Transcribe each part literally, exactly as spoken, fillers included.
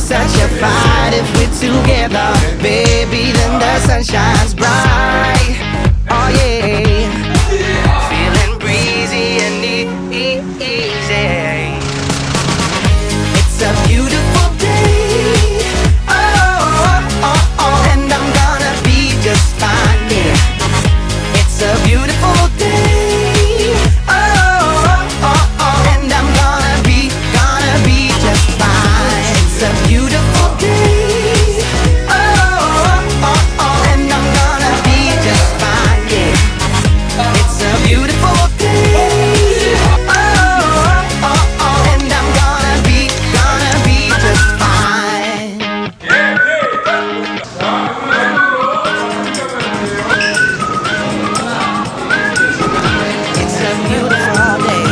such a fight. If we're together, baby, then the sun shines bright. Oh yeah, feeling breezy and e e easy. It's a beautiful day. Oh, oh, oh, oh, and I'm gonna be just fine. Yeah, it's a beautiful day. Oh, oh, oh, oh, and I'm gonna be, gonna be just fine. It's a beautiful day. Oh, oh, oh, oh, and I'm gonna be just fine. Yeah, it's a beautiful day. Oh, oh, oh, oh, and I'm gonna be, gonna be just fine. It's a beautiful day.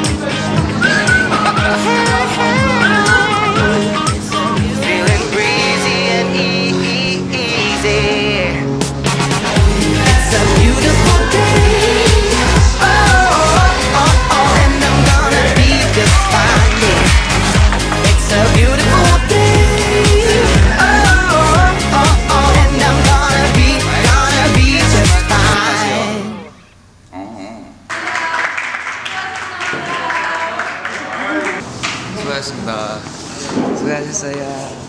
Feeling breezy and e e easy. It's a beautiful day. Oh, oh, oh, oh, and I'm gonna be just fine. Yeah, it's a beautiful day. Oh, oh, oh, oh, and I'm gonna be, gonna be just fine. 수고하셨습니다. 수고하셨어요.